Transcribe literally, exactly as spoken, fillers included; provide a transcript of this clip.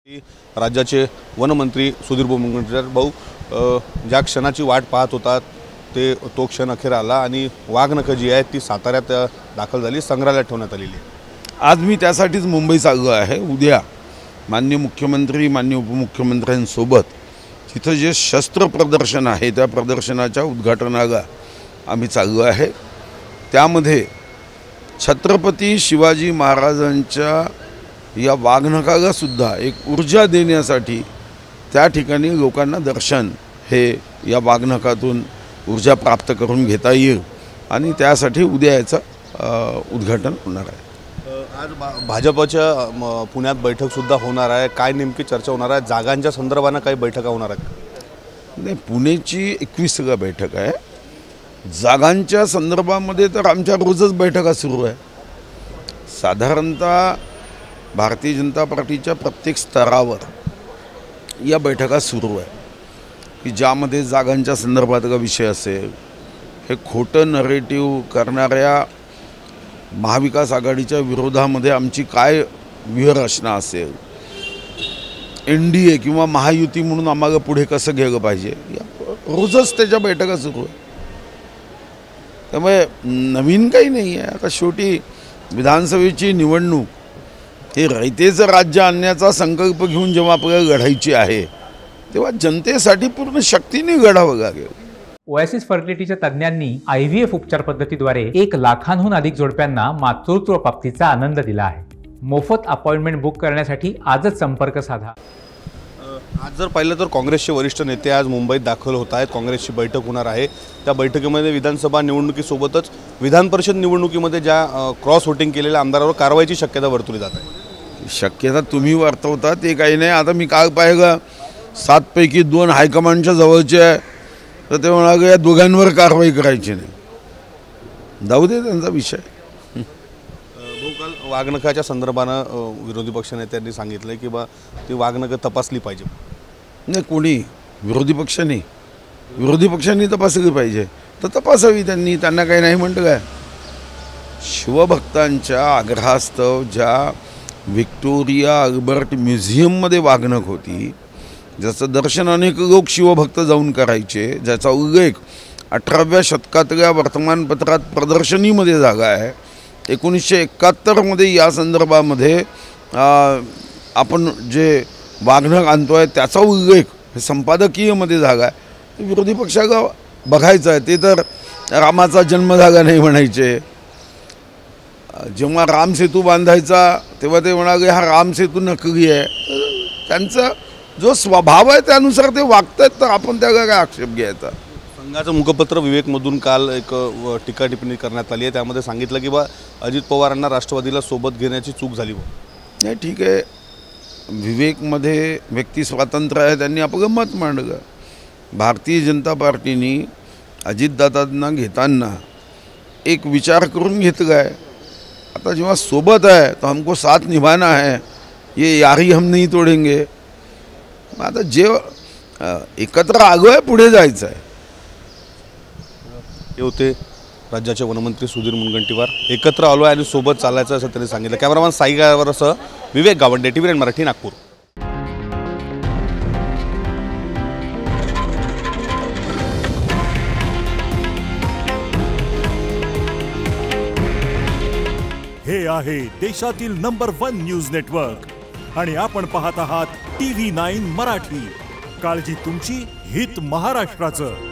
राज्याचे वनमंत्री सुधीर मुनगंटीवार भाऊ ज्या क्षणाची वाट पाहत होतात ते तो क्षण अखेर आला आणि वाघनखं जी आहे ती साताऱ्यात दाखल झाली, संग्रहालयात ठेवण्यात आलेली आहे। आज मी त्यासाठीच मुंबई चाललो आहे। उद्या माननीय मुख्यमंत्री माननीय उपमुख्यमंत्र्यांसोबत तिथं जे शस्त्र प्रदर्शन आहे त्या प्रदर्शनाच्या उद्घाटनाला आम्ही चाललो आहे। त्यामध्ये छत्रपती शिवाजी महाराजांच्या या वाघनखाला सुद्धा एक ऊर्जा देण्यासाठी त्या ठिकाणी लोकांना दर्शन हे या वाघनखातून ऊर्जा प्राप्त करून घेता येईल आणि त्यासाठी उद्या याचं उद्घाटन होणार आहे। आज भाजपच्या पुण्यात बैठक सुद्धा होणार आहे, काय नेमकी चर्चा होणार आहे? जागांच्या संदर्भाने काही बैठका होणार आहेत? नाही, पुण्याची एकवीसला बैठक आहे। जागांच्या संदर्भामध्ये तर आमच्या रोजच बैठका सुरू आहे। साधारणतः भारतीय जनता पार्टीच्या प्रत्येक स्तरावर या बैठका सुरू आहे की ज्यामध्ये जागांच्या संदर्भातला विषय असेल, हे खोटं नरेटिव्ह करणाऱ्या महाविकास आघाडीच्या विरोधामध्ये आमची काय व्यूहरचना असेल, एन डी ए किंवा महायुती म्हणून आम्हाला पुढे कसं गेलं पाहिजे, या रोजच त्याच्या बैठका सुरू आहे। त्यामुळे नवीन काही नाही आहे। आता शेवटी विधानसभेची निवडणूक हे रयतेचं राज्य आणण्याचा संकल्प घेऊन जेव्हा आपल्याला लढायची आहे तेव्हा जनतेसाठी पूर्ण शक्तीने लढावं लागेल। ओएसिस फर्टिलिटीच्या तज्ञांनी आय व्ही एफ उपचार पद्धतीद्वारे एक लाखांहून अधिक जोडप्यांना मातृत्व प्राप्तीचा आनंद दिला आहे। मोफत अपॉइंटमेंट बुक करण्यासाठी आजच संपर्क साधा। आज जर पाहिलं तर काँग्रेसचे वरिष्ठ नेते आज मुंबईत दाखल होत आहेत। काँग्रेसची बैठक होणार आहे। त्या बैठकीमध्ये विधानसभा निवडणुकीसोबतच विधान परिषद निवडणुकीमध्ये ज्या क्रॉस वोटिंग केलेल्या आमदारांवर कारवाईची शक्यता वर्तवली जात आहे। शक्यता तुम्ही वर्तवता ते काही नाही। आता मी काल पाहिलं सातपैकी दोन हायकमांडच्या जवळचे आहे तर ते म्हणाले या दोघांवर कारवाई करायची नाही, जाऊ दे त्यांचा विषय। भाऊ, काल वाघनखाच्या संदर्भानं विरोधी पक्षनेत्यांनी सांगितलं की बा ती वाघनखं तपासली पाहिजे। नाही, कोणी विरोधी पक्षांनी विरोधी पक्षांनी तपासली पाहिजे तर तपासावी त्यांनी, त्यांना काही नाही म्हणतं काय। शिवभक्तांच्या आग्रहास्तव ज्या व्हिक्टोरिया अल्बर्ट म्युझियममध्ये वाघनख होती, ज्याचं दर्शन अनेक लोक शिवभक्त जाऊन करायचे, ज्याचा उल्लेख अठराव्या शतकातल्या वर्तमानपत्रात प्रदर्शनीमध्ये झाला आहे। एकोणीसशे एकाहत्तरमध्ये या संदर्भामध्ये आपण जे वाघनख आणतो आहे त्याचा उल्लेख हे संपादकीयमध्ये झाला आहे। विरोधी पक्षाला बघायचं आहे। ते तर रामाचा जन्म झाला नाही म्हणायचे। जेव्हा राम सेतू बांधायचा तेव्हा ते म्हणाले हा राम सेतू नकली आहे। त्यांचा जो स्वभाव आहे त्यानुसार ते वागतात, तर आपण त्याला काय आक्षेप घ्यायचा। संघाचं मुखपत्र विवेकमधून काल एक टीका टिप्पणी करण्यात आली आहे। त्यामध्ये सांगितलं की बा अजित पवारांना राष्ट्रवादीला सोबत घेण्याची चूक झाली। नाही, ठीक आहे, विवेकमध्ये व्यक्ती स्वातंत्र्य आहे, त्यांनी आपलं मत मांडलं। भारतीय जनता पार्टीने अजितदादांना घेताना एक विचार करून घेतला आहे। आता जेव्हा सोबत आहे तो हमको साथ निभाना है, ये यारी हम नहीं तोडेंगे। आता जे एकत्र आलो आहे पुढे जायचं आहे। हे होते राज्याचे वनमंत्री सुधीर मुनगंटीवार। एकत्र आलो आहे आणि सोबत चालायचं असं त्यांनी सांगितलं। कॅमेरामॅन साई गायकवाडसह विवेक गावंडे, टीव्ही नाईन मराठी, नागपूर। हे आहे देशातील नंबर वन न्यूज नेटवर्क आणि आपण पाहत आहात टीव्ही नाईन मराठी। काळजी तुमची, हित महाराष्ट्राचं।